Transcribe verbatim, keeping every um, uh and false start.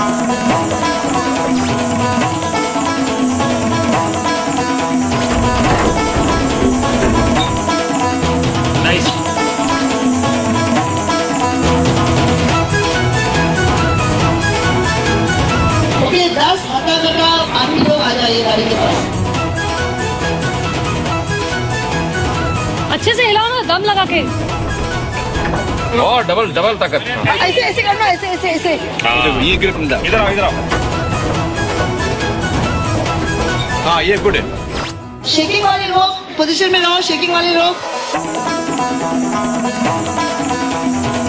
Nice. Okay, दस हटा करना बाकी लोग आ जाइए गाड़ी के पास। अच्छे से हिलाओ ना, दम लगा के। और डबल डबल ताकत। ऐसे ऐसे करना, ऐसे ऐसे ऐसे। ये ग्रिप मिल जाए। इधर आओ, इधर आओ। हाँ ये गुड है। शेकिंग वाले लोग पोजीशन में रहो, शेकिंग वाले लोग।